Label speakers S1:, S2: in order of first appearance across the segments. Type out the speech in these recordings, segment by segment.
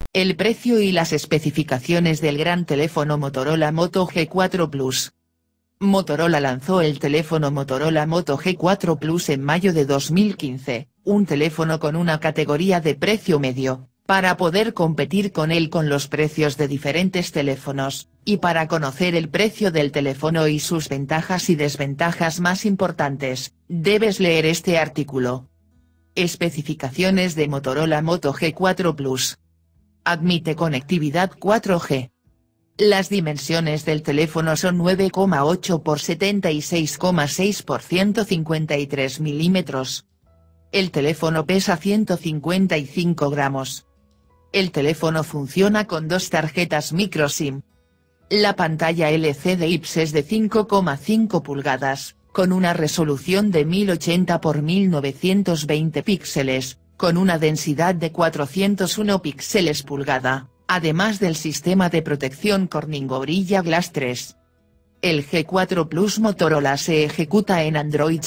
S1: El precio y las especificaciones del gran teléfono Motorola Moto G4 Plus. Motorola lanzó el teléfono Motorola Moto G4 Plus en mayo de 2015, un teléfono con una categoría de precio medio, para poder competir con él con los precios de diferentes teléfonos, y para conocer el precio del teléfono y sus ventajas y desventajas más importantes, debes leer este artículo. Especificaciones de Motorola Moto G4 Plus. Admite conectividad 4G. Las dimensiones del teléfono son 9,8 por 76,6 por 153 milímetros. El teléfono pesa 155 gramos. El teléfono funciona con 2 tarjetas micro SIM. La pantalla LCD IPS es de 5,5 pulgadas, con una resolución de 1080 por 1920 píxeles, con una densidad de 401 píxeles pulgada, además del sistema de protección Corning Gorilla Glass 3. El G4 Plus Motorola se ejecuta en Android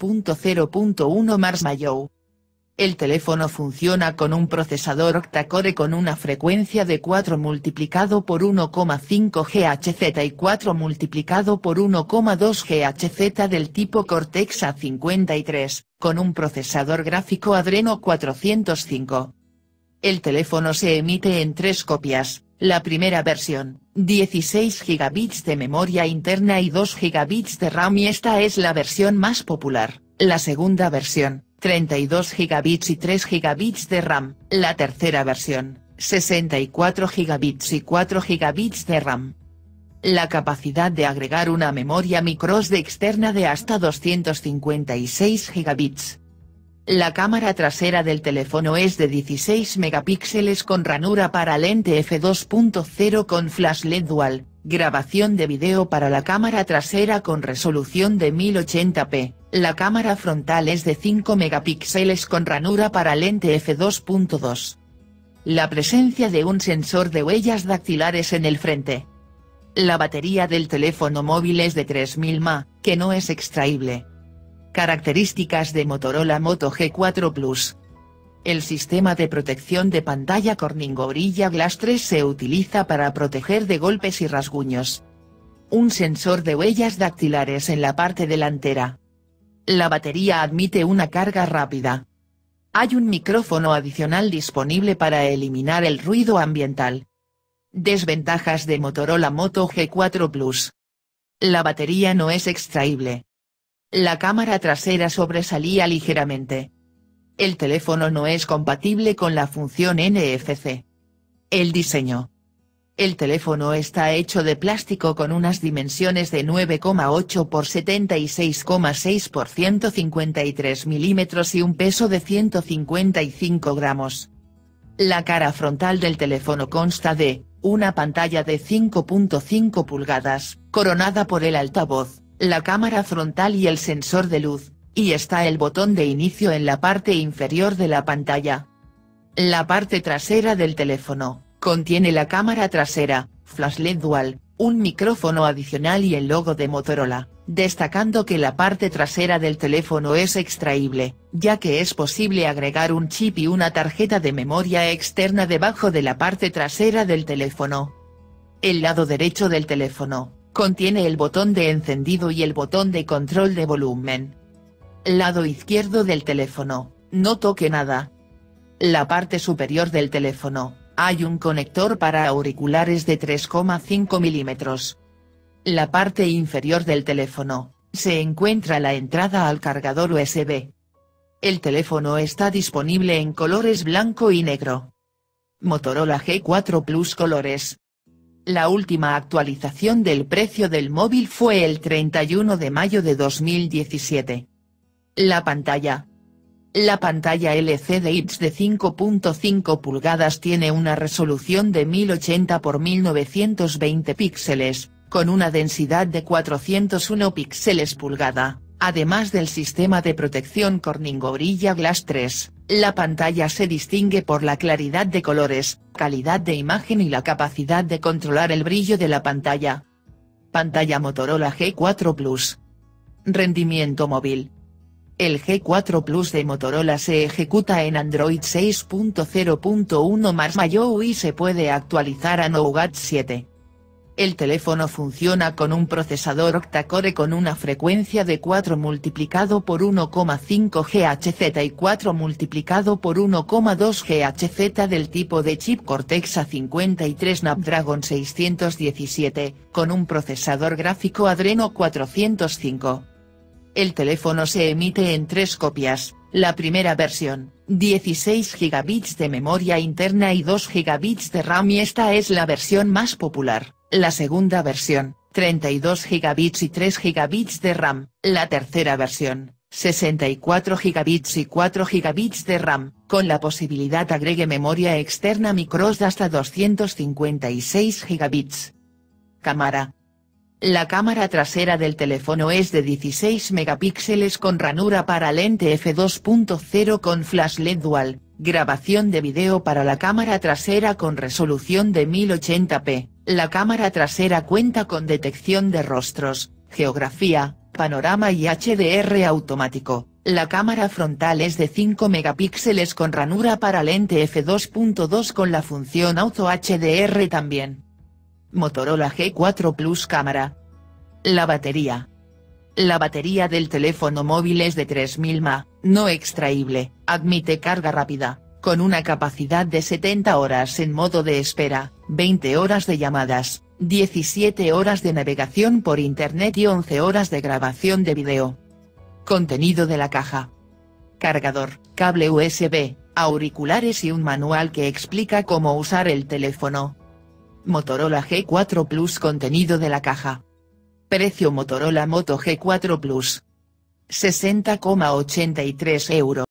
S1: 6.0.1 Marshmallow. El teléfono funciona con un procesador octa-core con una frecuencia de 4 multiplicado por 1,5 GHz y 4 multiplicado por 1,2 GHz del tipo Cortex A53, con un procesador gráfico Adreno 405. El teléfono se emite en 3 copias, la primera versión, 16 GB de memoria interna y 2 GB de RAM y esta es la versión más popular. La segunda versión, 32 GB y 3 GB de RAM, la tercera versión, 64 GB y 4 GB de RAM. La capacidad de agregar una memoria microSD externa de hasta 256 GB. La cámara trasera del teléfono es de 16 megapíxeles con ranura para lente f2.0 con flash LED dual, grabación de video para la cámara trasera con resolución de 1080p, la cámara frontal es de 5 megapíxeles con ranura para lente f2.2. La presencia de un sensor de huellas dactilares en el frente. La batería del teléfono móvil es de 3000 mAh, que no es extraíble. Características de Motorola Moto G4 Plus. El sistema de protección de pantalla Corning Gorilla Glass 3 se utiliza para proteger de golpes y rasguños. Un sensor de huellas dactilares en la parte delantera. La batería admite una carga rápida. Hay un micrófono adicional disponible para eliminar el ruido ambiental. Desventajas de Motorola Moto G4 Plus. La batería no es extraíble. La cámara trasera sobresalía ligeramente. El teléfono no es compatible con la función NFC. El diseño. El teléfono está hecho de plástico con unas dimensiones de 9,8 por 76,6 por 153 milímetros y un peso de 155 gramos. La cara frontal del teléfono consta de una pantalla de 5.5 pulgadas, coronada por el altavoz, la cámara frontal y el sensor de luz, y está el botón de inicio en la parte inferior de la pantalla. La parte trasera del teléfono, contiene la cámara trasera, flash LED dual, un micrófono adicional y el logo de Motorola, destacando que la parte trasera del teléfono es extraíble, ya que es posible agregar un chip y una tarjeta de memoria externa debajo de la parte trasera del teléfono. El lado derecho del teléfono contiene el botón de encendido y el botón de control de volumen. Lado izquierdo del teléfono, no toque nada. La parte superior del teléfono, hay un conector para auriculares de 3,5 milímetros. La parte inferior del teléfono, se encuentra la entrada al cargador USB. El teléfono está disponible en colores blanco y negro. Motorola G4 Plus colores. La última actualización del precio del móvil fue el 31 de mayo de 2017. La pantalla. La pantalla LCD IPS de 5.5 pulgadas tiene una resolución de 1080 por 1920 píxeles, con una densidad de 401 píxeles pulgada, además del sistema de protección Corning Gorilla Glass 3. La pantalla se distingue por la claridad de colores, calidad de imagen y la capacidad de controlar el brillo de la pantalla. Pantalla Motorola G4 Plus. Rendimiento móvil. El G4 Plus de Motorola se ejecuta en Android 6.0.1 más Mayo y se puede actualizar a Nougat 7. El teléfono funciona con un procesador octa-core con una frecuencia de 4 multiplicado por 1,5 GHz y 4 multiplicado por 1,2 GHz del tipo de chip Cortex A53 Snapdragon 617, con un procesador gráfico Adreno 405. El teléfono se emite en 3 copias, la primera versión, 16 GB de memoria interna y 2 GB de RAM y esta es la versión más popular. La segunda versión, 32 GB y 3 GB de RAM, la tercera versión, 64 GB y 4 GB de RAM, con la posibilidad agregue memoria externa microSD hasta 256 GB. Cámara. La cámara trasera del teléfono es de 16 megapíxeles con ranura para lente f2.0 con flash LED dual, grabación de video para la cámara trasera con resolución de 1080p. La cámara trasera cuenta con detección de rostros, geografía, panorama y HDR automático. La cámara frontal es de 5 megapíxeles con ranura para lente f2.2 con la función Auto HDR también. Motorola G4 Plus cámara. La batería. La batería del teléfono móvil es de 3000 mAh, no extraíble, admite carga rápida, con una capacidad de 70 horas en modo de espera, 20 horas de llamadas, 17 horas de navegación por internet y 11 horas de grabación de video. Contenido de la caja. Cargador, cable USB, auriculares y un manual que explica cómo usar el teléfono. Motorola G4 Plus. Contenido de la caja. Precio Motorola Moto G4 Plus. 60,83 €.